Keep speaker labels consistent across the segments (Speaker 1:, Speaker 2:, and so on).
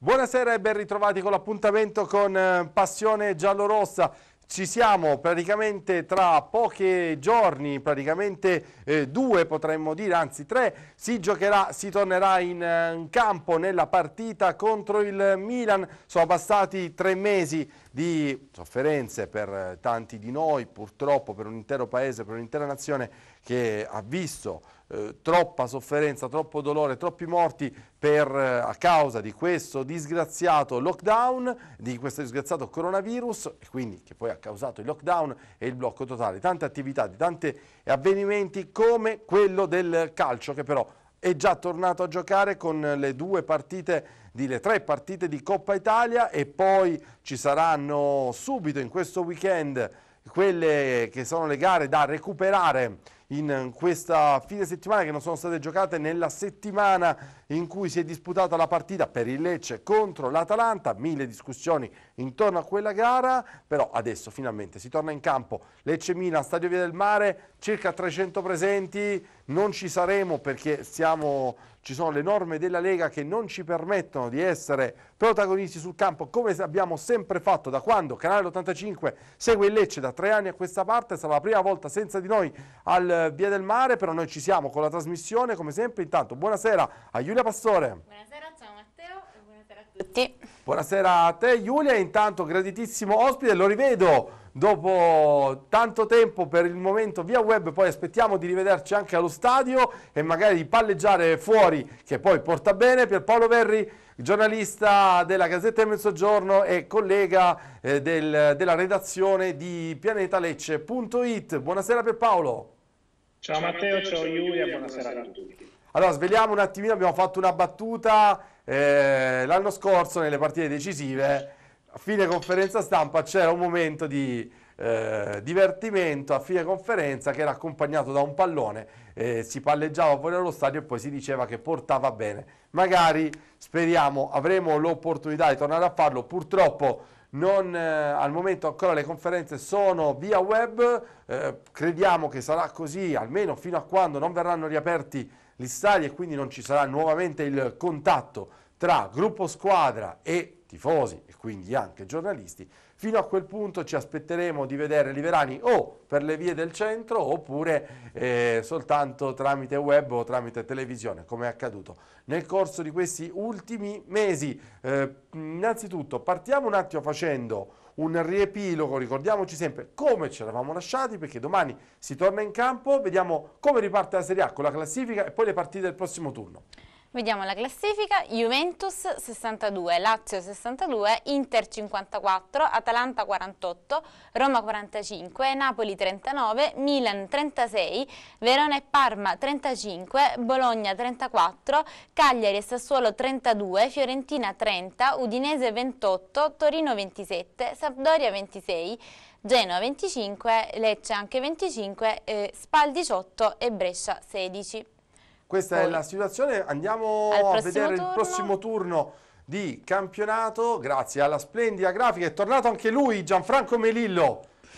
Speaker 1: Buonasera e ben ritrovati con l'appuntamento con Passione Giallorossa. Ci siamo praticamente tra pochi giorni, praticamente 2 potremmo dire, anzi 3, si tornerà in campo nella partita contro il Milan. Sono passati 3 mesi di sofferenze per tanti di noi, purtroppo per un intero paese, per un'intera nazione che ha visto troppa sofferenza, troppo dolore, troppi morti a causa di questo disgraziato lockdown, di questo disgraziato coronavirus, e quindi che poi ha causato il lockdown e il blocco totale. Tante attività, di tanti avvenimenti come quello del calcio, che però è già tornato a giocare con le 3 partite di Coppa Italia, e poi ci saranno subito in questo weekend quelle che sono le gare da recuperare in questa fine settimana, che non sono state giocate nella settimana in cui si è disputata la partita per il Lecce contro l'Atalanta. 1000 discussioni intorno a quella gara, però adesso finalmente si torna in campo. Lecce-Milan, Stadio Via del Mare, circa 300 presenti. Non ci saremo perché ci sono le norme della Lega che non ci permettono di essere protagonisti sul campo, come abbiamo sempre fatto da quando Canale 85 segue il Lecce da 3 anni a questa parte. Sarà la prima volta senza di noi al Via del Mare, però noi ci siamo con la trasmissione come sempre. Intanto buonasera a Giulia Pastore.
Speaker 2: Buonasera, ciao Matteo e buonasera a tutti.
Speaker 1: Buonasera a te Giulia, e intanto graditissimo ospite, lo rivedo dopo tanto tempo per il momento via web, poi aspettiamo di rivederci anche allo stadio e magari di palleggiare fuori, che poi porta bene. Pierpaolo Verri, giornalista della Gazzetta del Mezzogiorno e collega della redazione di pianetalecce.it. Buonasera Pierpaolo.
Speaker 3: Ciao Matteo, ciao Giulia, buonasera a tutti.
Speaker 1: Allora, sveliamo un attimino, abbiamo fatto una battuta l'anno scorso nelle partite decisive. A fine conferenza stampa c'era un momento di divertimento a fine conferenza che era accompagnato da un pallone, si palleggiava fuori dallo stadio e poi si diceva che portava bene. Magari, speriamo, avremo l'opportunità di tornare a farlo. Purtroppo al momento ancora le conferenze sono via web, crediamo che sarà così almeno fino a quando non verranno riaperti gli stadi e quindi non ci sarà nuovamente il contatto tra gruppo squadra e tifosi e quindi anche giornalisti. Fino a quel punto ci aspetteremo di vedere Liverani o per le vie del centro oppure soltanto tramite web o tramite televisione, come è accaduto nel corso di questi ultimi mesi. Innanzitutto partiamo un attimo facendo un riepilogo, ricordiamoci sempre come ci eravamo lasciati, perché domani si torna in campo, vediamo come riparte la Serie A con la classifica e poi le partite del prossimo turno.
Speaker 2: Vediamo la classifica: Juventus 62, Lazio 62, Inter 54, Atalanta 48, Roma 45, Napoli 39, Milan 36, Verona e Parma 35, Bologna 34, Cagliari e Sassuolo 32, Fiorentina 30, Udinese 28, Torino 27, Sampdoria 26, Genoa 25, Lecce anche 25, Spal 18 e Brescia 16.
Speaker 1: Questa è la situazione. Andiamo a vedere il prossimo turno di campionato. Grazie alla splendida grafica è tornato anche lui, Gianfranco Melillo.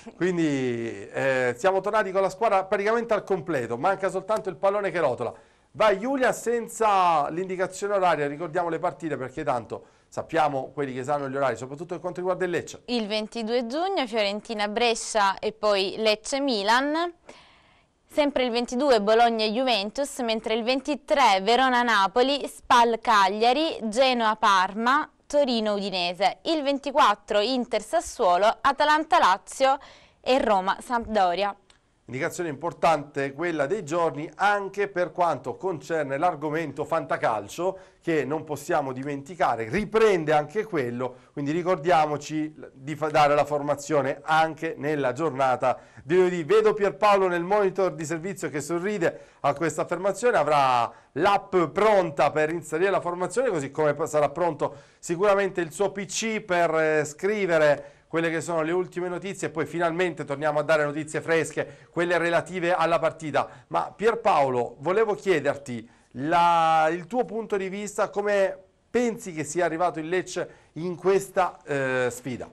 Speaker 1: Quindi siamo tornati con la squadra praticamente al completo, manca soltanto il pallone che rotola. Vai Giulia, senza l'indicazione oraria, ricordiamo le partite perché tanto sappiamo quelli che sanno gli orari, soprattutto per quanto riguarda il Lecce.
Speaker 2: Il 22 giugno Fiorentina-Brescia e poi Lecce-Milan. Sempre il 22 Bologna-Juventus, mentre il 23 Verona-Napoli, Spal-Cagliari, Genoa-Parma, Torino-Udinese. Il 24 Inter-Sassuolo, Atalanta-Lazio e Roma-Sampdoria.
Speaker 1: Indicazione importante quella dei giorni anche per quanto concerne l'argomento fantacalcio, che non possiamo dimenticare, riprende anche quello, quindi ricordiamoci di dare la formazione anche nella giornata di lunedì. Vedo Pierpaolo nel monitor di servizio che sorride a questa affermazione, avrà l'app pronta per inserire la formazione, così come sarà pronto sicuramente il suo PC per scrivere quelle che sono le ultime notizie, e poi finalmente torniamo a dare notizie fresche, quelle relative alla partita. Ma Pierpaolo, volevo chiederti il tuo punto di vista, come pensi che sia arrivato il Lecce in questa sfida?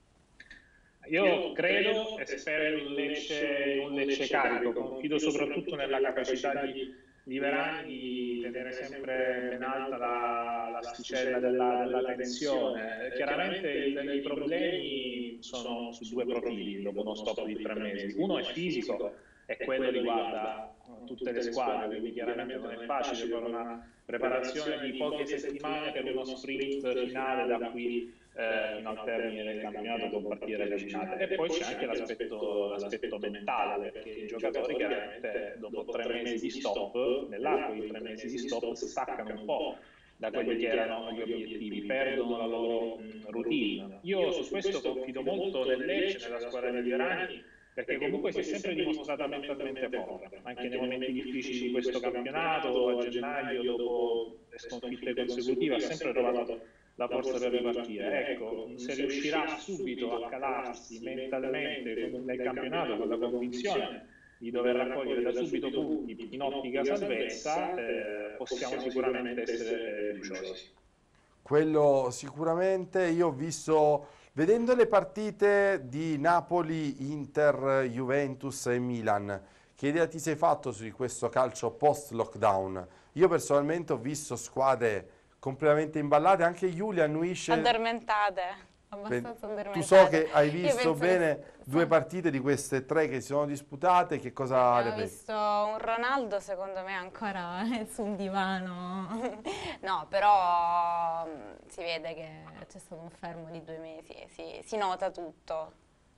Speaker 3: Io credo e spero in un Lecce carico, confido soprattutto nella capacità di Liverani di tenere sempre ben alta l'asticella della tensione. Chiaramente i problemi sono su due profili dopo uno stop di 3 mesi. Uno è fisico e quello riguarda tutte le squadre, quindi chiaramente non è facile fare una preparazione di poche settimane per uno sprint finale da qui fino al termine del campionato con partite ravvicinate. E poi c'è anche l'aspetto mentale, perché i giocatori chiaramente dopo 3 mesi di stop, nell'arco di 3 mesi di stop, staccano un po' da quelli che erano gli obiettivi, perdono la loro routine. Io su questo confido molto nel Lecce, nella squadra di Liverani, perché comunque si è sempre dimostrata mentalmente forte, anche nei momenti difficili di questo campionato. A gennaio, dopo le sconfitte consecutive, ha sempre trovato la forza per ripartire. Ecco, se riuscirà subito a calarsi mentalmente nel campionato con la convinzione di dover raccogliere da subito punti in ottica salvezza, possiamo sicuramente essere fiduciosi.
Speaker 1: Quello sicuramente. Io ho visto, vedendo le partite di Napoli, Inter, Juventus e Milan, che idea ti sei fatto su questo calcio post-lockdown? Io personalmente ho visto squadre completamente imballate, anche Giulia annuisce...
Speaker 2: Addormentate, abbastanza addormentate.
Speaker 1: Tu so che hai visto
Speaker 2: penso
Speaker 1: bene
Speaker 2: che...
Speaker 1: due partite di queste 3 che si sono disputate, che cosa ne
Speaker 2: Ho
Speaker 1: pensi?
Speaker 2: visto un Ronaldo secondo me ancora su un divano, no, però si vede che c'è stato un fermo di 2 mesi, si nota tutto.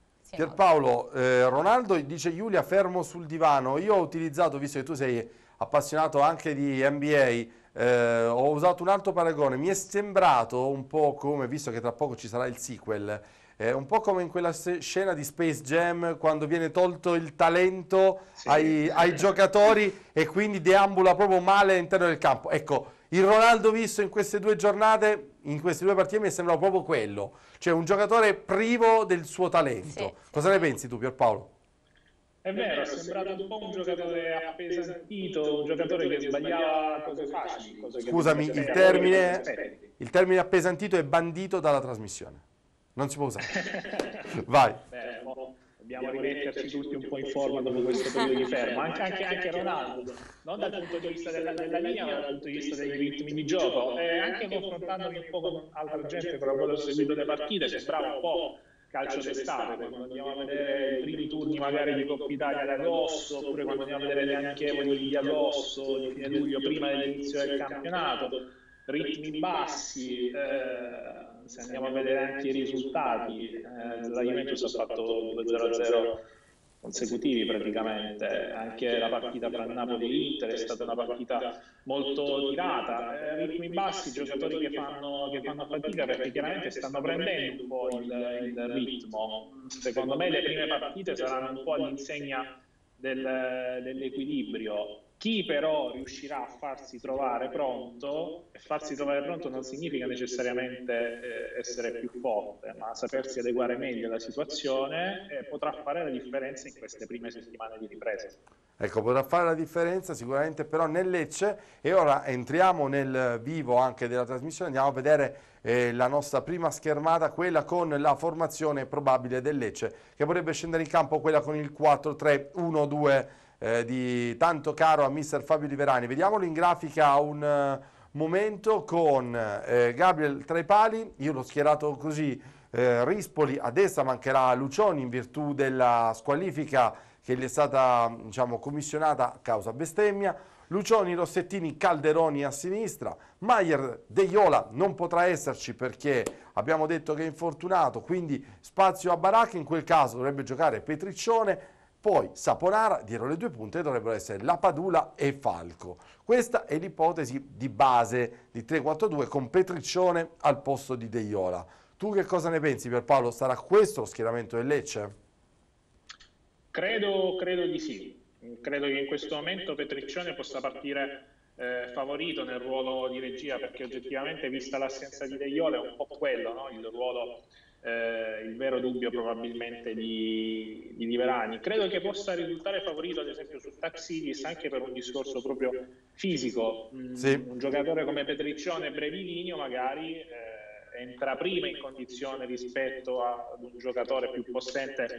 Speaker 1: Pierpaolo, Ronaldo dice Giulia fermo sul divano. Io ho utilizzato, visto che tu sei appassionato anche di NBA, ho usato un altro paragone. Mi è sembrato un po' come, visto che tra poco ci sarà il sequel, un po' come in quella scena di Space Jam quando viene tolto il talento ai giocatori e quindi deambula proprio male all'interno del campo. Ecco, il Ronaldo visto in queste 2 giornate, in queste 2 partite, mi è sembrato proprio quello. Cioè un giocatore privo del suo talento. Cosa ne pensi tu, Pierpaolo?
Speaker 3: È vero, è sembrato un po' un giocatore appesantito, un giocatore che sbagliava cose facili.
Speaker 1: Scusami, il termine appesantito è bandito dalla trasmissione. Non si può usare. Vai.
Speaker 3: Dobbiamo rimetterci tutti un po' in forma dopo questo periodo di fermo, anche Ronaldo, non dal punto di vista della linea, ma dal punto di vista dei ritmi di gioco, e anche confrontandomi un po' con altra gente con la quale ho seguito le partite, sembrava un po' calcio d'estate, quando andiamo a vedere i primi turni magari di Coppa Italia ad agosto, oppure quando andiamo a vedere le amichevoli di agosto, di fine luglio, prima dell'inizio del campionato, ritmi bassi. Se andiamo a vedere anche i risultati, la Juventus ha fatto 2-0 consecutivi praticamente, anche la partita tra Napoli e Inter è stata una partita molto tirata, ritmi bassi, giocatori che fanno fatica perché chiaramente stanno prendendo un po' il ritmo. Secondo me le prime partite saranno un po' all'insegna dell'equilibrio. Chi però riuscirà a farsi trovare pronto, e farsi trovare pronto non significa necessariamente essere più forte, ma sapersi adeguare meglio alla situazione, potrà fare la differenza in queste prime settimane di ripresa.
Speaker 1: Ecco, potrà fare la differenza sicuramente però nel Lecce. E ora entriamo nel vivo anche della trasmissione, andiamo a vedere la nostra prima schermata, quella con la formazione probabile del Lecce, che potrebbe scendere in campo, quella con il 4-3-1-2 di tanto caro a mister Fabio Liverani. Vediamolo in grafica un momento con Gabriel tra i pali. Io l'ho schierato così, Rispoli a destra, mancherà Lucioni in virtù della squalifica che gli è stata, diciamo, commissionata a causa bestemmia. Lucioni, Rossettini, Calderoni a sinistra. Maier, De Iola non potrà esserci perché abbiamo detto che è infortunato, quindi spazio a Baracca. In quel caso dovrebbe giocare Petriccione. Poi Saponara, dietro le 2 punte dovrebbero essere Lapadula e Falco. Questa è l'ipotesi di base di 3-4-2 con Petriccione al posto di De Iola. Tu che cosa ne pensi, Pierpaolo? Sarà questo lo schieramento del Lecce?
Speaker 3: Credo di sì. Credo che in questo momento Petriccione possa partire favorito nel ruolo di regia, perché oggettivamente, vista l'assenza di De Iola, è un po' quello, no? Il ruolo, il vero dubbio probabilmente di Liverani. Credo che possa risultare favorito ad esempio su Taxidis anche per un discorso proprio fisico. Un giocatore come Petriccione brevilineo magari entra prima in condizione rispetto ad un giocatore più possente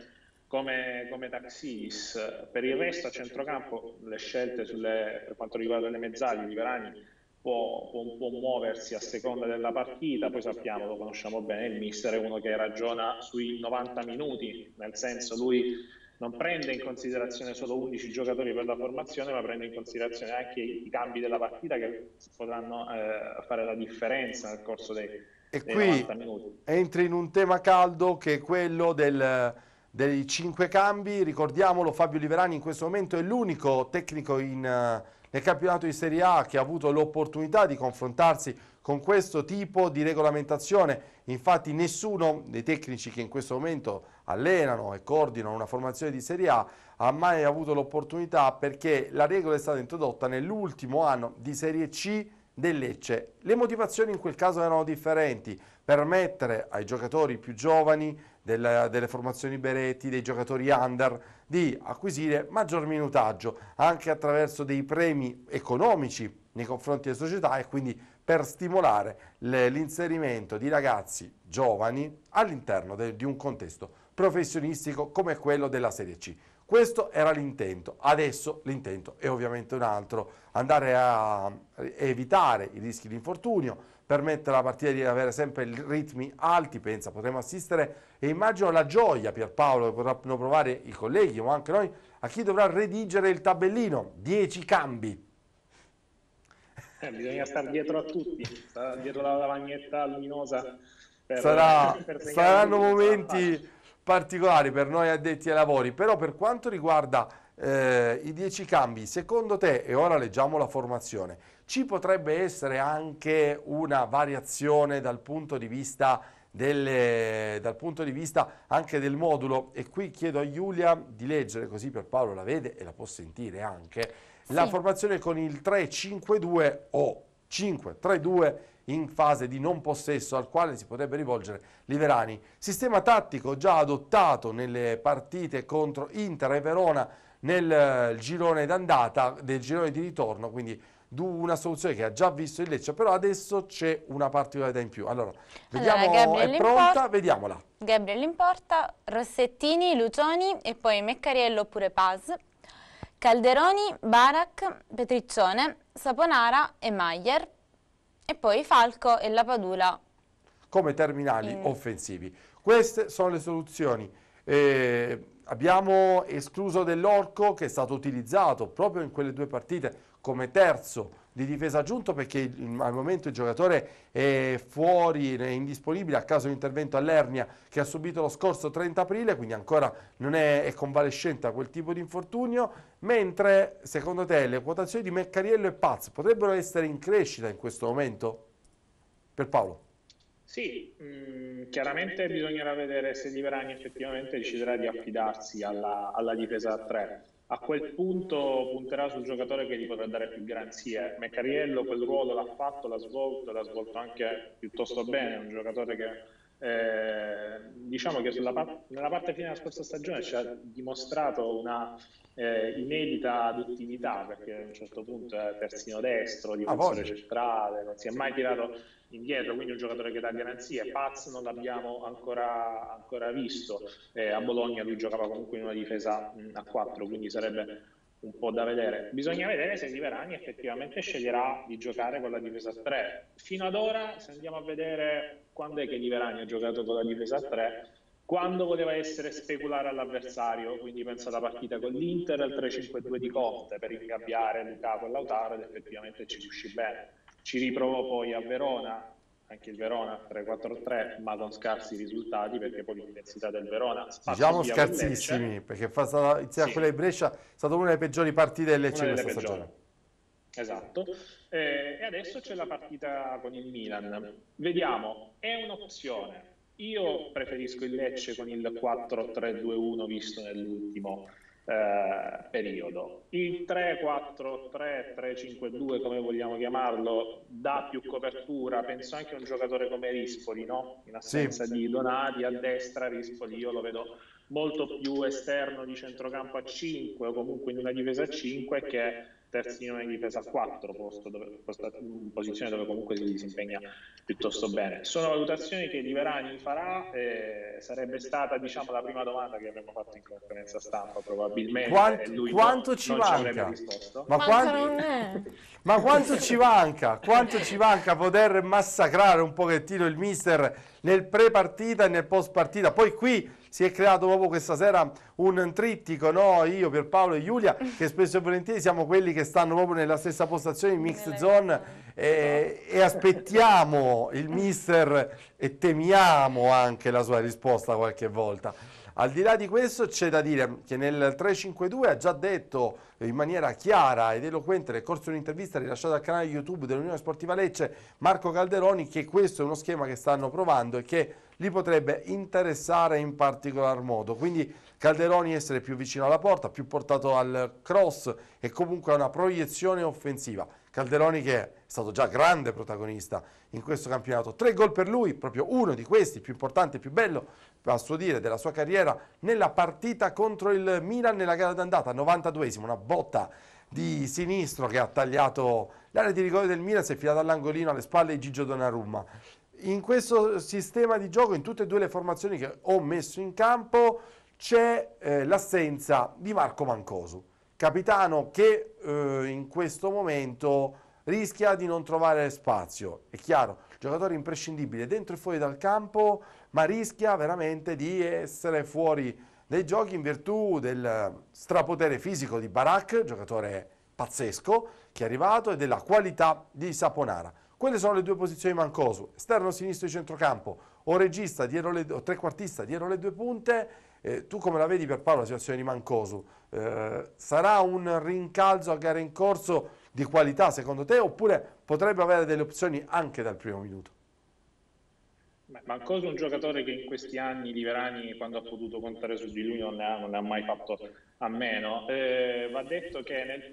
Speaker 3: come Taxidis. Per il resto a centrocampo le scelte per quanto riguarda le mezzali, Liverani può muoversi a seconda della partita. Poi sappiamo, lo conosciamo bene, il mister è uno che ragiona sui 90 minuti, nel senso lui non prende in considerazione solo 11 giocatori per la formazione, ma prende in considerazione anche i cambi della partita che potranno fare la differenza nel corso dei 90 minuti.
Speaker 1: Entri in un tema caldo che è quello dei 5 cambi. Ricordiamolo, Fabio Liverani in questo momento è l'unico tecnico nel campionato di Serie A che ha avuto l'opportunità di confrontarsi con questo tipo di regolamentazione. Infatti nessuno dei tecnici che in questo momento allenano e coordinano una formazione di Serie A ha mai avuto l'opportunità, perché la regola è stata introdotta nell'ultimo anno di Serie C del Lecce. Le motivazioni in quel caso erano differenti: permettere ai giocatori più giovani delle formazioni Beretti, dei giocatori under, di acquisire maggior minutaggio anche attraverso dei premi economici nei confronti delle società, e quindi per stimolare l'inserimento di ragazzi giovani all'interno di un contesto professionistico come quello della Serie C. Questo era l'intento. Adesso l'intento è ovviamente un altro: andare a evitare i rischi di infortunio, permettere alla partita di avere sempre ritmi alti. Potremo assistere, e immagino la gioia, Pierpaolo, che potranno provare i colleghi o anche noi, a chi dovrà redigere il tabellino. 10 cambi.
Speaker 3: Bisogna stare dietro a tutti, dietro la lavagnetta luminosa.
Speaker 1: Saranno momenti particolari per noi addetti ai lavori. Però per quanto riguarda i 10 cambi, secondo te, e ora leggiamo la formazione, ci potrebbe essere anche una variazione dal punto di vista anche del modulo? E qui chiedo a Giulia di leggere, così Pierpaolo la vede e la può sentire anche, la formazione con il 3-5-2 o 5-3-2 in fase di non possesso, al quale si potrebbe rivolgere Liverani. Sistema tattico già adottato nelle partite contro Inter e Verona nel girone d'andata, del girone di ritorno, quindi una soluzione che ha già visto il Lecce, però adesso c'è una particolarità in più. Allora, vediamo, è pronta? Vediamola.
Speaker 2: Gabriel in porta, Rossettini, Lucioni e poi Meccariello oppure Paz, Calderoni, Barak, Petriccione, Saponara e Maier, e poi Falco e Lapadula
Speaker 1: come terminali offensivi. Queste sono le soluzioni. Abbiamo escluso Dell'Orco, che è stato utilizzato proprio in quelle due partite come terzo di difesa aggiunto, perché al momento il giocatore è fuori, è indisponibile a causa di un intervento all'ernia che ha subito lo scorso 30 aprile, quindi ancora non è convalescente da quel tipo di infortunio. Mentre secondo te le quotazioni di Meccariello e Paz potrebbero essere in crescita in questo momento? Per Paolo?
Speaker 3: Sì, chiaramente bisognerà vedere se Liverani effettivamente deciderà di affidarsi alla difesa a 3. A quel punto punterà sul giocatore che gli potrà dare più garanzie. Meccariello quel ruolo l'ha fatto, l'ha svolto anche piuttosto bene. È un giocatore che diciamo che nella parte fine della scorsa stagione ci ha dimostrato una inedita aduttività, perché a un certo punto è terzino destro, difensore centrale, non si è mai tirato indietro, quindi un giocatore che dà garanzie. Paz non l'abbiamo ancora visto, a Bologna lui giocava comunque in una difesa a 4, quindi sarebbe un po' da vedere. Bisogna vedere se Liverani effettivamente sceglierà di giocare con la difesa a 3. Fino ad ora, se andiamo a vedere quando è che Liverani ha giocato con la difesa a 3, quando voleva essere speculare all'avversario, quindi penso alla partita con l'Inter, al 3-5-2 di Conte per ingabbiare Lukaku e Lautaro, ed effettivamente ci riuscì bene. Ci riprovò poi a Verona, anche il Verona 3-4-3, ma con scarsi risultati, perché poi l'intensità del Verona
Speaker 1: diciamo scarsissimi, perché insieme a quella di Brescia è stata una delle peggiori partite del Lecce questa stagione.
Speaker 3: Esatto, e adesso c'è la partita con il Milan. Vediamo, è un'opzione. Io preferisco il Lecce con il 4-3-2-1 visto nell'ultimo periodo. Il 3-4-3, 3-5-2, come vogliamo chiamarlo, dà più copertura. Penso anche a un giocatore come Rispoli, no? In assenza di Donati a destra, Rispoli io lo vedo molto più esterno di centrocampo a 5 o comunque in una difesa a 5, che terzino in difesa a 4, posizione dove comunque si impegna piuttosto bene. Sono valutazioni che Liverani farà, sarebbe stata, diciamo, la prima domanda che avremmo fatto in conferenza stampa probabilmente, e lui
Speaker 1: quanto ci
Speaker 3: non ci
Speaker 1: manca?
Speaker 3: avrebbe risposto.
Speaker 1: Ma quanto ci manca? Quanto ci manca poter massacrare un pochettino il mister nel pre-partita e nel post-partita? Poi qui si è creato proprio questa sera un trittico, no? Io, Pierpaolo e Giulia, che spesso e volentieri siamo quelli che stanno proprio nella stessa postazione in mixed zone e aspettiamo il mister e temiamo anche la sua risposta qualche volta. Al di là di questo c'è da dire che nel 3-5-2 ha già detto in maniera chiara ed eloquente nel corso di un'intervista rilasciata al canale YouTube dell'Unione Sportiva Lecce Marco Calderoni che questo è uno schema che stanno provando e che li potrebbe interessare in particolar modo. Quindi Calderoni essere più vicino alla porta, più portato al cross e comunque a una proiezione offensiva. Calderoni che è stato già grande protagonista in questo campionato, 3 gol per lui, proprio uno di questi, più importante e più bello, a suo dire, della sua carriera, nella partita contro il Milan nella gara d'andata, 92esimo, una botta di sinistro che ha tagliato l'area di rigore del Milan, si è filato all'angolino alle spalle di Gigio Donnarumma. In questo sistema di gioco, in tutte e due le formazioni che ho messo in campo, c'è l'assenza di Marco Mancosu, capitano che in questo momento rischia di non trovare spazio. È chiaro, giocatore imprescindibile dentro e fuori dal campo, ma rischia veramente di essere fuori dai giochi in virtù del strapotere fisico di Barak, giocatore pazzesco che è arrivato, e della qualità di Saponara. Quelle sono le due posizioni di Mancosu, esterno sinistro di centrocampo o regista dietro o trequartista dietro le due punte. Tu come la vedi, Pierpaolo, la situazione di Mancosu? Sarà un rincalzo a gara in corso di qualità secondo te, oppure potrebbe avere delle opzioni anche dal primo minuto?
Speaker 3: Mancosu è un giocatore che in questi anni Liverani, quando ha potuto contare su di lui, non ne ha mai fatto a meno. Va detto che nel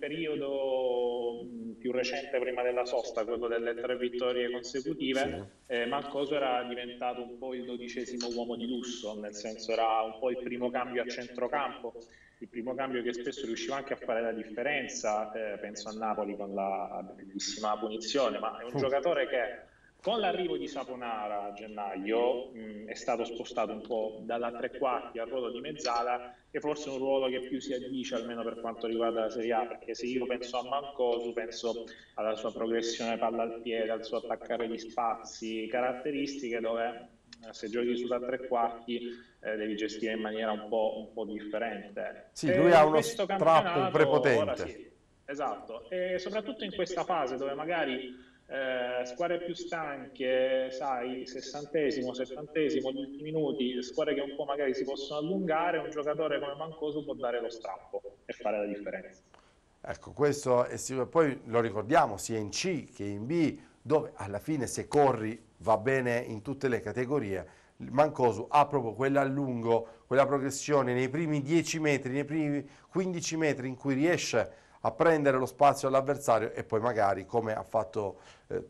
Speaker 3: periodo più recente prima della sosta, quello delle 3 vittorie consecutive, Mancosu era diventato un po' il 12° uomo di lusso, nel senso era un po' il primo cambio a centrocampo, il primo cambio che spesso riusciva anche a fare la differenza, penso a Napoli con la bellissima punizione, ma è un giocatore che con l'arrivo di Saponara a gennaio è stato spostato un po' dalla tre quarti al ruolo di mezzala, che forse è un ruolo che più si addice almeno per quanto riguarda la Serie A, perché se io penso a Mancosu penso alla sua progressione palla al piede, al suo attaccare gli spazi, caratteristiche dove se giochi sulla tre quarti devi gestire in maniera un po' differente.
Speaker 1: Sì, lui ha uno strappo prepotente.
Speaker 3: Ora sì, esatto, e soprattutto in questa fase dove magari squadre più stanche, sai, 60esimo, 70esimo, gli ultimi minuti, squadre che un po' magari si possono allungare, un giocatore come Mancosu può dare lo strappo e fare la differenza.
Speaker 1: Ecco, questo è sicuro. Poi lo ricordiamo sia in C che in B, dove alla fine se corri va bene in tutte le categorie. Mancosu ha proprio quell'allungo, quella progressione nei primi 10 metri, nei primi 15 metri in cui riesce a prendere lo spazio all'avversario e poi magari, come ha fatto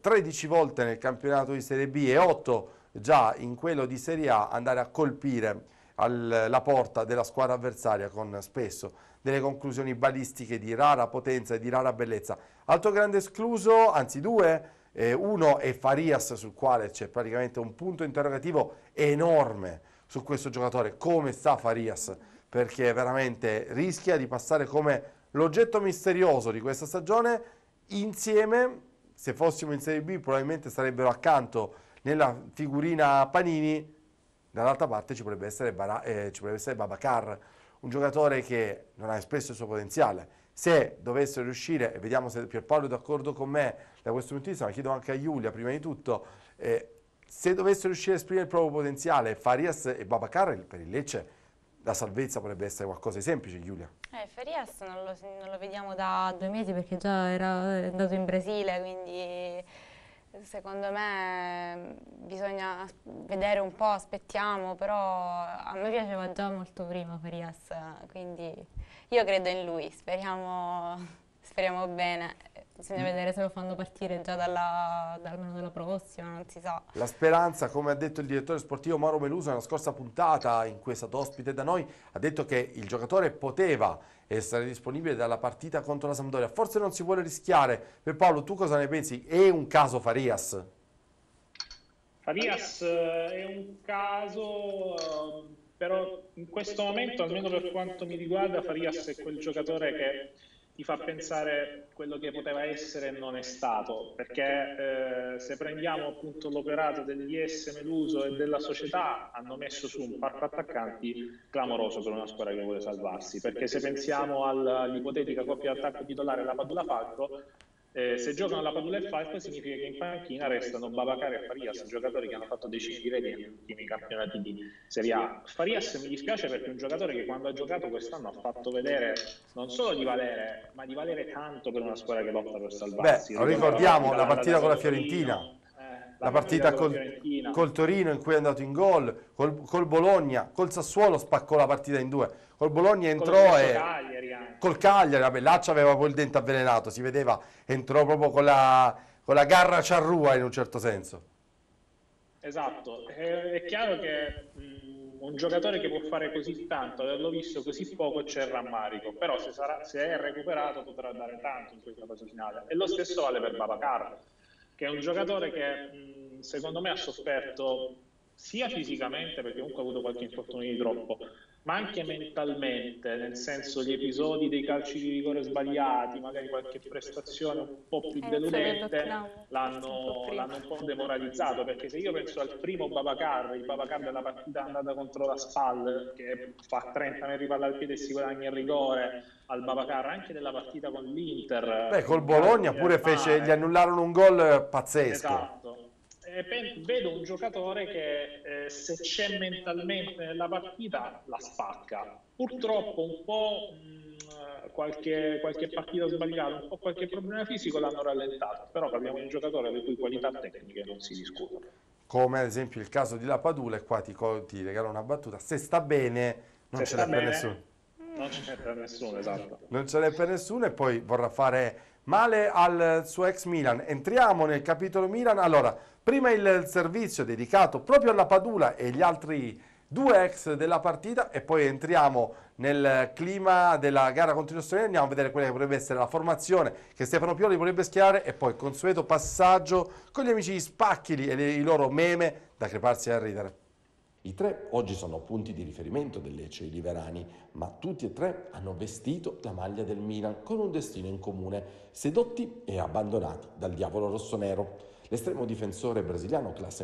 Speaker 1: 13 volte nel campionato di Serie B e 8 già in quello di Serie A, andare a colpire la porta della squadra avversaria con spesso delle conclusioni balistiche di rara potenza e di rara bellezza. Altro grande escluso, anzi due, uno è Farias, sul quale c'è praticamente un punto interrogativo enorme su questo giocatore. Come sta Farias? Perché veramente rischia di passare come l'oggetto misterioso di questa stagione. Insieme, se fossimo in Serie B, probabilmente sarebbero accanto nella figurina Panini. Dall'altra parte ci potrebbe essere Babacar, un giocatore che non ha espresso il suo potenziale. Se dovessero riuscire, e vediamo se Pierpaolo è d'accordo con me da questo punto di vista, ma chiedo anche a Giulia prima di tutto, se dovessero riuscire a esprimere il proprio potenziale, Farias e Babacar, per il Lecce la salvezza potrebbe essere qualcosa di semplice, Giulia.
Speaker 2: Farias non lo vediamo da 2 mesi perché già era andato in Brasile, quindi secondo me bisogna vedere un po', aspettiamo, però a me piaceva già molto prima Farias, quindi io credo in lui, speriamo bene. Bisogna vedere se lo fanno partire già almeno dalla prossima, non si sa.
Speaker 1: La speranza, come ha detto il direttore sportivo Mauro Meluso nella scorsa puntata in cui è stato ospite da noi, ha detto che il giocatore poteva essere disponibile dalla partita contro la Sampdoria. Forse non si vuole rischiare. Per Paolo, tu cosa ne pensi? È un caso Farias?
Speaker 3: Farias è un caso, però in questo momento, almeno per quanto mi riguarda, Farias è quel giocatore che ti fa pensare quello che poteva essere e non è stato, perché se prendiamo appunto l'operato dell'IS Meluso e della società, hanno messo su un parco attaccanti clamoroso per una squadra che vuole salvarsi, perché se pensiamo all'ipotetica coppia d'attacco titolare La Padula-Falco, se giocano La Padula e Falco significa che in panchina restano Babacar e Farias, giocatori che hanno fatto decine di reti negli ultimi campionati di Serie A. Farias mi dispiace perché è un giocatore che quando ha giocato quest'anno ha fatto vedere non solo di valere, ma di valere tanto per una squadra che lotta per salvarsi.
Speaker 1: Ricordiamo la partita con la Fiorentina. La partita
Speaker 3: Fiorentina.
Speaker 1: col Torino in cui è andato in gol, col Bologna, col Sassuolo spaccò la partita in due, col Bologna entrò e col Cagliari, vabbè, là c'aveva poi il dente avvelenato, si vedeva, entrò proprio con la garra ciarrua in un certo senso.
Speaker 3: Esatto, è chiaro che un giocatore che può fare così tanto, averlo visto così poco c'è il rammarico, però se è recuperato potrà dare tanto in questa fase finale. E lo stesso vale per Babacar, che è un giocatore che secondo me ha sofferto sia fisicamente, perché comunque ha avuto qualche infortunio di troppo, ma anche mentalmente, nel senso gli episodi dei calci di rigore sbagliati, magari qualche prestazione un po' più deludente, l'hanno un po' demoralizzato, perché se io penso al primo Babacar, il Babacar della partita andata contro la SPAL, che fa 30 metri palla al piede e si guadagna il rigore, al Babacar anche della partita con l'Inter.
Speaker 1: Beh, col Bologna pure gli annullarono un gol pazzesco.
Speaker 3: Esatto. Vedo un giocatore che se c'è mentalmente nella partita la spacca. Purtroppo un po' qualche partita sbagliata, un po' qualche problema fisico l'hanno rallentato, però parliamo di un giocatore le cui qualità tecniche non si discutono.
Speaker 1: Come ad esempio il caso di La Padula, e qua ti regalo una battuta, se sta bene non ce n'è per nessuno.
Speaker 3: Non ce n'è per nessuno, esatto.
Speaker 1: Non ce n'è per nessuno e poi vorrà fare male al suo ex Milan. Entriamo nel capitolo Milan. Allora, prima il servizio dedicato proprio alla Padula e gli altri due ex della partita e poi entriamo nel clima della gara contro i rossoneri. Andiamo a vedere quella che potrebbe essere la formazione che Stefano Pioli vorrebbe schierare e poi il consueto passaggio con gli amici di Spacchili e i loro meme da creparsi a ridere.
Speaker 4: I tre oggi sono punti di riferimento del Lecce e i Liverani, ma tutti e tre hanno vestito la maglia del Milan con un destino in comune, sedotti e abbandonati dal diavolo rossonero. L'estremo difensore brasiliano classe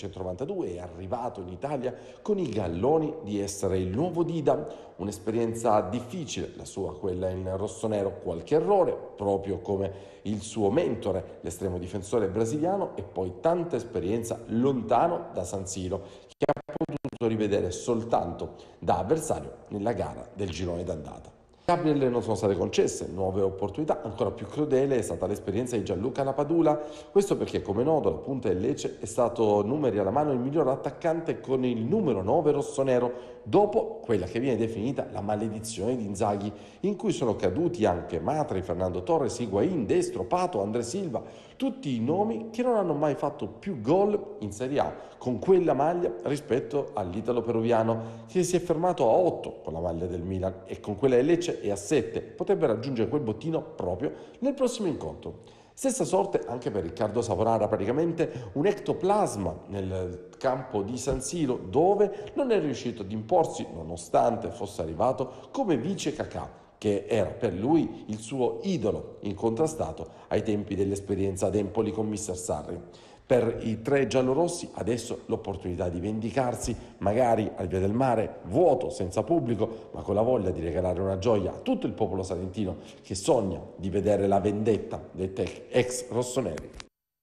Speaker 4: 1992 è arrivato in Italia con i galloni di essere il nuovo Dida, un'esperienza difficile, la sua quella in rossonero, qualche errore, proprio come il suo mentore, l'estremo difensore brasiliano, e poi tanta esperienza lontano da San Siro, che ha potuto rivedere soltanto da avversario nella gara del girone d'andata. Gabriel non sono state concesse nuove opportunità, ancora più crudele è stata l'esperienza di Gianluca Lapadula, questo perché come noto la punta del Lecce è stato numeri alla mano il miglior attaccante con il numero 9 rossonero, dopo quella che viene definita la maledizione di Inzaghi, in cui sono caduti anche Matri, Fernando Torres, Higuaín, Destro, Pato, André Silva, tutti i nomi che non hanno mai fatto più gol in Serie A con quella maglia rispetto all'italo peruviano, che si è fermato a 8 con la maglia del Milan e con quella del Lecce è a 7, potrebbe raggiungere quel bottino proprio nel prossimo incontro. Stessa sorte anche per Riccardo Saponara, praticamente un ectoplasma nel campo di San Siro, dove non è riuscito ad imporsi nonostante fosse arrivato come vice Cacà, che era per lui il suo idolo incontrastato ai tempi dell'esperienza ad Empoli con Mister Sarri. Per i tre giallorossi adesso l'opportunità di vendicarsi, magari al Via del Mare, vuoto, senza pubblico, ma con la voglia di regalare una gioia a tutto il popolo salentino che sogna di vedere la vendetta dei ex rossoneri.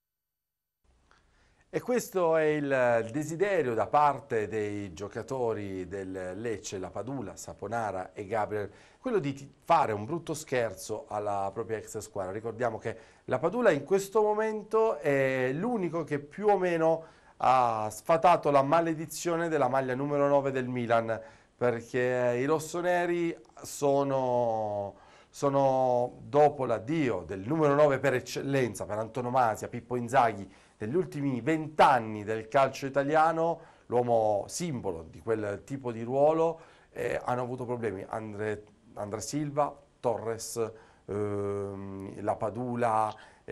Speaker 1: E questo è il desiderio da parte dei giocatori del Lecce, La Padula, Saponara e Gabriel, quello di fare un brutto scherzo alla propria ex squadra. Ricordiamo che La Padula in questo momento è l'unico che più o meno ha sfatato la maledizione della maglia numero 9 del Milan, perché i rossoneri sono dopo l'addio del numero 9 per eccellenza, per antonomasia, Pippo Inzaghi, negli ultimi 20 anni del calcio italiano, l'uomo simbolo di quel tipo di ruolo, hanno avuto problemi. André Silva, Torres, Lapadula,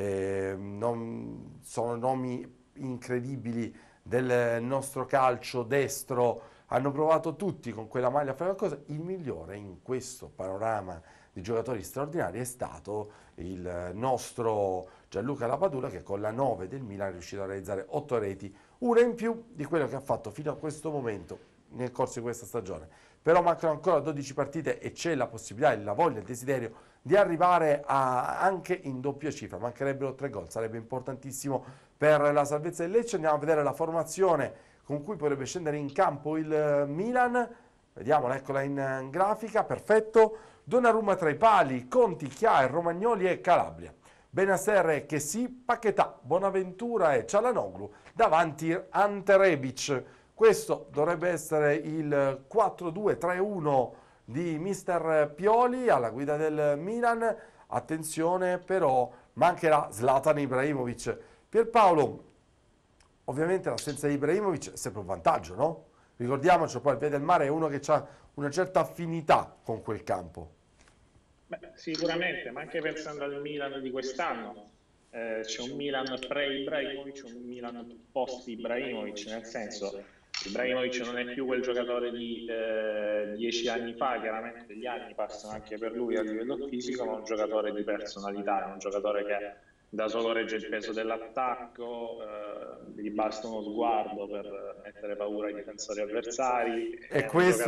Speaker 1: sono nomi incredibili del nostro calcio destro, hanno provato tutti con quella maglia a fare qualcosa. Il migliore in questo panorama di giocatori straordinari è stato il nostro Gianluca Lapadula, che con la 9 del Milan è riuscito a realizzare 8 reti, una in più di quello che ha fatto fino a questo momento nel corso di questa stagione. Però mancano ancora 12 partite e c'è la possibilità, la voglia, il desiderio di arrivare anche in doppia cifra. Mancherebbero 3 gol, sarebbe importantissimo per la salvezza del Lecce. Andiamo a vedere la formazione con cui potrebbe scendere in campo il Milan. Vediamola, eccola in grafica, perfetto. Donnarumma tra i pali, Conti, Chiaer, Romagnoli e Calabria. Benasser e Chessy, Paquetá, Bonaventura e Çalhanoğlu, davanti Ante Rebic. Questo dovrebbe essere il 4-2-3-1 di mister Pioli alla guida del Milan. Attenzione però, mancherà Zlatan Ibrahimovic. Pierpaolo, ovviamente l'assenza di Ibrahimovic è sempre un vantaggio, no? Ricordiamoci, poi il Via del Mare è uno che ha una certa affinità con quel campo.
Speaker 3: Beh, sicuramente, ma anche pensando al Milan di quest'anno, c'è un Milan pre-Ibrahimovic, un Milan post-Ibrahimovic, nel senso, Ibrahimovic non è più quel giocatore di 10 anni fa, chiaramente gli anni passano anche per lui a livello fisico, ma è un giocatore di personalità, è un giocatore che da solo regge il peso dell'attacco, gli basta uno sguardo per mettere paura ai difensori avversari.
Speaker 1: E questo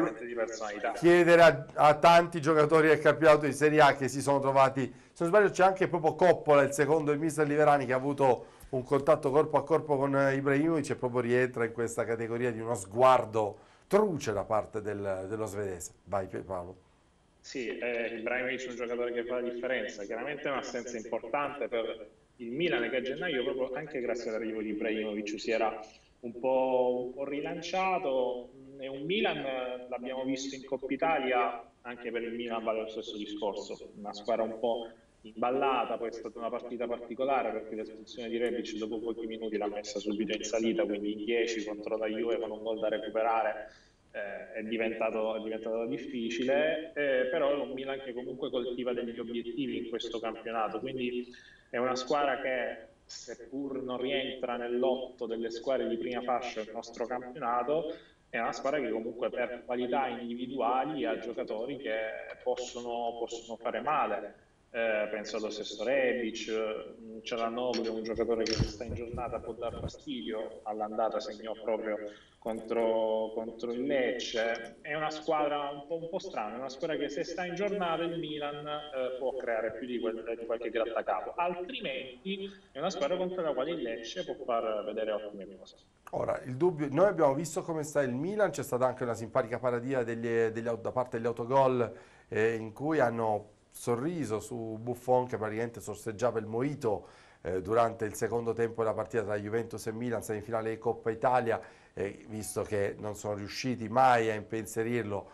Speaker 1: chiedere a tanti giocatori del campionato di Serie A che si sono trovati, se non sbaglio c'è anche proprio Coppola, il secondo, il mister Liverani, che ha avuto un contatto corpo a corpo con Ibrahimovic e proprio rientra in questa categoria di uno sguardo truce da parte dello svedese. Vai Paolo.
Speaker 3: Sì, Ibrahimovic è un giocatore che fa la differenza, chiaramente è un'assenza importante per il Milan, che a gennaio, proprio anche grazie all'arrivo di Ibrahimovic, si era un po' rilanciato. È un Milan, l'abbiamo visto in Coppa Italia, anche per il Milan vale lo stesso discorso, una squadra un po' imballata, poi è stata una partita particolare perché l'espulsione di Rebic dopo pochi minuti l'ha messa subito in salita, quindi in 10 contro la Juve con un gol da recuperare. È diventato difficile, però è un Milan che comunque coltiva degli obiettivi in questo campionato, quindi è una squadra che, seppur non rientra nell'otto delle squadre di prima fascia del nostro campionato, è una squadra che comunque per qualità individuali ha giocatori che possono fare male. Penso allo stesso Rebic, Çalhanoğlu è un giocatore che se sta in giornata può dar fastidio, all'andata segnò proprio contro il Lecce. È una squadra un po' strana, è una squadra che se sta in giornata il Milan può creare più di qualche grattacapo, altrimenti è una squadra contro la quale il Lecce può far vedere ottime cose.
Speaker 1: Ora, il dubbio, noi abbiamo visto come sta il Milan, c'è stata anche una simpatica paradia da parte degli autogol in cui hanno sorriso su Buffon, che praticamente sorseggiava il mojito durante il secondo tempo della partita tra Juventus e Milan, semifinale di Coppa Italia, visto che non sono riusciti mai a impensierirlo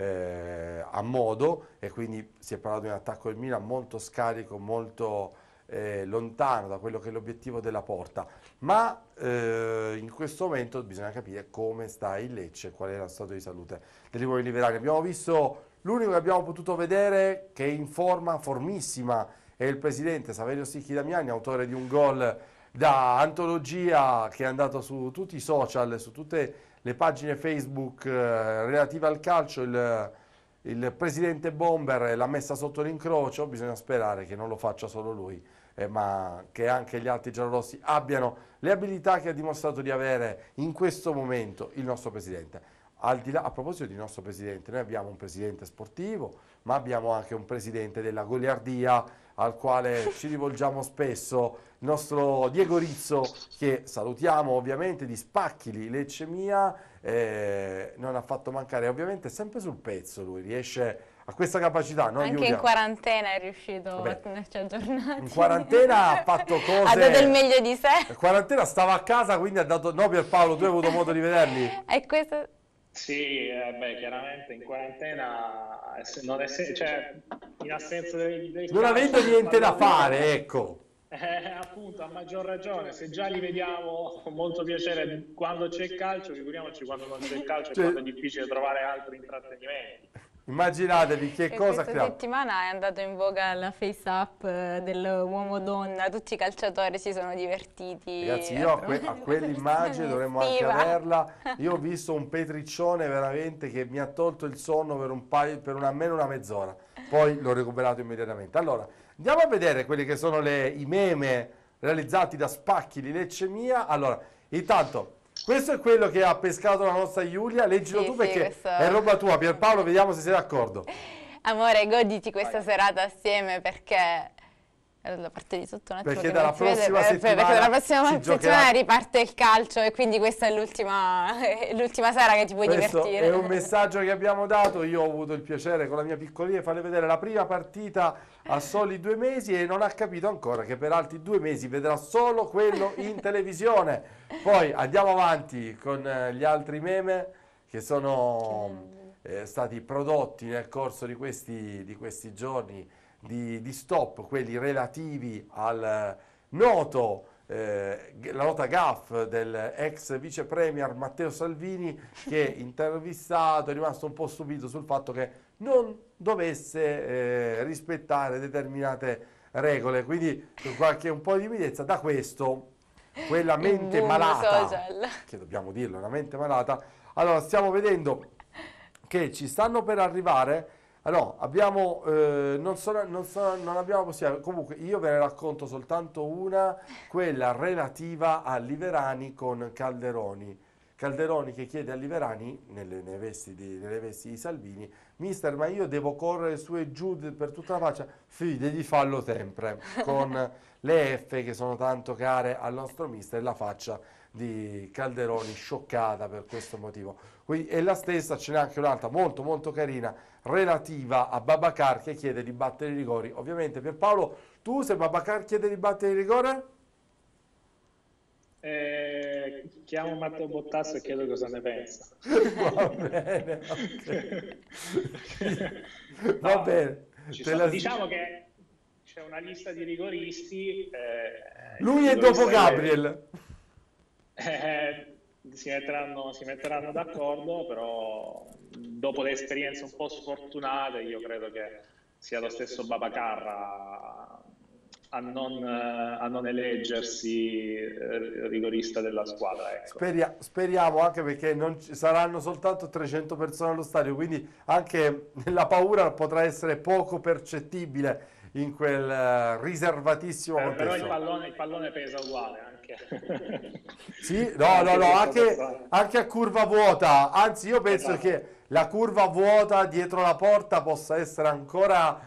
Speaker 1: a modo, e quindi si è parlato di un attacco del Milan molto scarico, molto lontano da quello che è l'obiettivo della Porta, ma in questo momento bisogna capire come sta il Lecce, qual è lo stato di salute degli uomini liberali. Abbiamo visto, l'unico che abbiamo potuto vedere che è in forma, formissima, è il presidente Saverio Sicchi Damiani, autore di un gol da antologia che è andato su tutti i social, su tutte le pagine Facebook relative al calcio. Il presidente Bomber l'ha messa sotto l'incrocio, bisogna sperare che non lo faccia solo lui, ma che anche gli altri giallorossi abbiano le abilità che ha dimostrato di avere in questo momento il nostro presidente. Al di là, a proposito di nostro presidente, noi abbiamo un presidente sportivo, ma abbiamo anche un presidente della goliardia al quale ci rivolgiamo spesso, il nostro Diego Rizzo, che salutiamo ovviamente, di Spacchili, Lecce Mia, non ha fatto mancare, ovviamente sempre sul pezzo lui, riesce a questa capacità. No,
Speaker 2: anche
Speaker 1: Giulia?
Speaker 2: In quarantena è riuscito a tenerci aggiornati.
Speaker 1: In quarantena ha fatto cose...
Speaker 2: Ha dato il meglio di sé.
Speaker 1: In quarantena stava a casa, quindi ha dato... No, Pierpaolo, tu hai avuto modo di vederli?
Speaker 2: E questo...
Speaker 3: Sì, chiaramente in quarantena, cioè in assenza del
Speaker 1: non avendo niente da fare, ecco.
Speaker 3: Appunto, a maggior ragione, se già li vediamo con molto piacere quando c'è il calcio, figuriamoci quando non c'è il calcio e quando è difficile trovare altri intrattenimenti.
Speaker 1: Immaginatevi che cosa
Speaker 2: questa settimana è andato in voga la face up dell'uomo-donna, tutti i calciatori si sono divertiti.
Speaker 1: Ragazzi, io a quell'immagine dovremmo anche averla. Io ho visto un petriccione veramente che mi ha tolto il sonno per almeno una mezz'ora, poi l'ho recuperato immediatamente. Allora, andiamo a vedere quelli che sono i meme realizzati da Spacchi di Lecce Mia. Allora, intanto, questo è quello che ha pescato la nostra Giulia, leggilo tu perché è roba tua. Pierpaolo, vediamo se sei d'accordo.
Speaker 2: Amore, goditi questa serata assieme perché... Da parte di tutto un attimo
Speaker 1: perché dalla prossima
Speaker 2: settimana riparte il calcio e quindi questa è l'ultima sera che ti puoi divertire.
Speaker 1: È un messaggio che abbiamo dato. Io ho avuto il piacere con la mia piccolina di farle vedere la prima partita a soli 2 mesi e non ha capito ancora che per altri 2 mesi vedrà solo quello in televisione. Poi andiamo avanti con gli altri meme che sono stati prodotti nel corso di questi giorni di stop, quelli relativi al noto la nota gaffe del ex vice premier Matteo Salvini, che intervistato è rimasto un po' stupito sul fatto che non dovesse rispettare determinate regole, quindi con un po' di timidezza da questo, quella mente malata, che dobbiamo dirlo, una mente malata. Allora stiamo vedendo che ci stanno per arrivare. No, abbiamo, non abbiamo possibilità. Comunque io ve ne racconto soltanto una, quella relativa a Liverani con Calderoni. Calderoni che chiede a Liverani, nelle vesti di Salvini: mister, ma io devo correre su e giù per tutta la faccia? Fide di fallo sempre, con le F che sono tanto care al nostro mister, la faccia di Calderoni scioccata per questo motivo. Quindi, e la stessa, ce n'è anche un'altra molto molto carina relativa a Babacar che chiede di battere i rigori. Ovviamente Pierpaolo, tu se Babacar chiede di battere i rigori?
Speaker 3: Chiamo Matteo Bottasso e chiedo cosa ne pensa.
Speaker 1: Va bene, okay. Va bene.
Speaker 3: Diciamo che c'è una lista di rigoristi.
Speaker 1: Lui è dopo Gabriel.
Speaker 3: Si metteranno d'accordo, però dopo le esperienze un po' sfortunate io credo che sia lo stesso Babacar a non eleggersi rigorista della squadra, ecco.
Speaker 1: Speriamo, anche perché saranno soltanto 300 persone allo stadio, quindi anche la paura potrà essere poco percettibile in quel riservatissimo contesto.
Speaker 3: Però il pallone pesa uguale anche.
Speaker 1: Sì, no, anche a curva vuota, anzi io penso che la curva vuota dietro la porta possa essere ancora,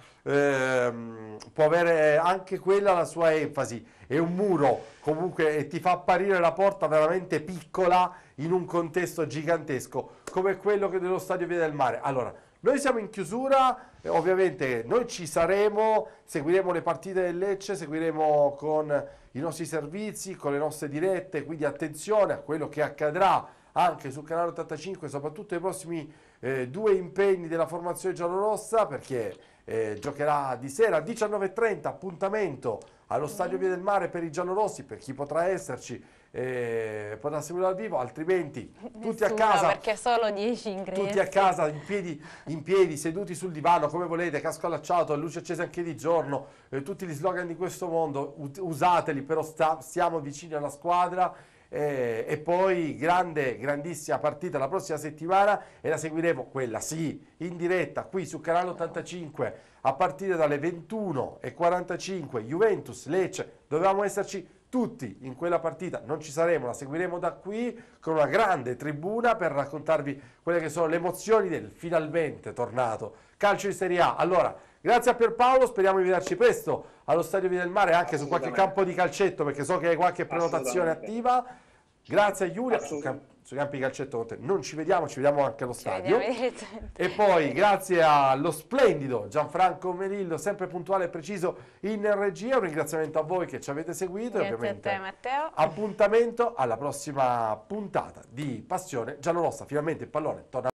Speaker 1: può avere anche quella la sua enfasi, è un muro comunque e ti fa apparire la porta veramente piccola in un contesto gigantesco come quello che dello stadio Via del Mare. Allora, noi siamo in chiusura, ovviamente noi ci saremo, seguiremo le partite del Lecce, seguiremo con i nostri servizi, con le nostre dirette, quindi attenzione a quello che accadrà anche sul canale 85, soprattutto ai prossimi 2 impegni della formazione giallorossa, perché giocherà di sera 19:30, appuntamento allo stadio Via del Mare per i giallorossi, per chi potrà esserci potrà seguirlo dal vivo, altrimenti tutti a casa,
Speaker 2: perché solo 10 ingressi,
Speaker 1: tutti a casa in piedi seduti sul divano come volete, casco allacciato, luce accesa anche di giorno, tutti gli slogan di questo mondo usateli, però stiamo vicini alla squadra. E poi grandissima partita la prossima settimana e la seguiremo, quella sì, in diretta qui su canale 85 a partire dalle 21:45. Juventus Lecce, dovevamo esserci tutti in quella partita, non ci saremo, la seguiremo da qui con una grande tribuna per raccontarvi quelle che sono le emozioni del finalmente tornato calcio di Serie A. Allora, grazie a Pierpaolo, speriamo di vederci presto allo stadio Via del Mare, anche su qualche campo di calcetto, perché so che hai qualche prenotazione attiva. Grazie a Giulia, sui campi di calcetto con te non ci vediamo anche allo stadio. E poi grazie allo splendido Gianfranco Melillo, sempre puntuale e preciso in regia. Un ringraziamento a voi che ci avete seguito.
Speaker 2: Grazie
Speaker 1: e ovviamente
Speaker 2: a te, Matteo.
Speaker 1: Appuntamento alla prossima puntata di Passione Giallorossa. Finalmente il pallone torna